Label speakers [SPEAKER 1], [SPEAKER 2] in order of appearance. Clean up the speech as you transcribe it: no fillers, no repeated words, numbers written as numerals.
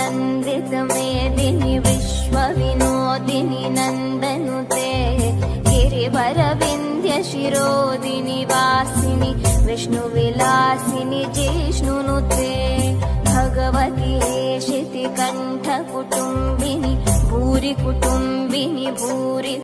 [SPEAKER 1] वन्दितमेदिनि विश्वविनोदिनि नन्दनुते गिरिवरविन्ध्यशिरोदिनि वासिनि विष्णुविलासिनि जिष्णुनुते भगवति हेशितिकण्ठकुटुम्बिनि भूरि कुटुम्बिनि भूरि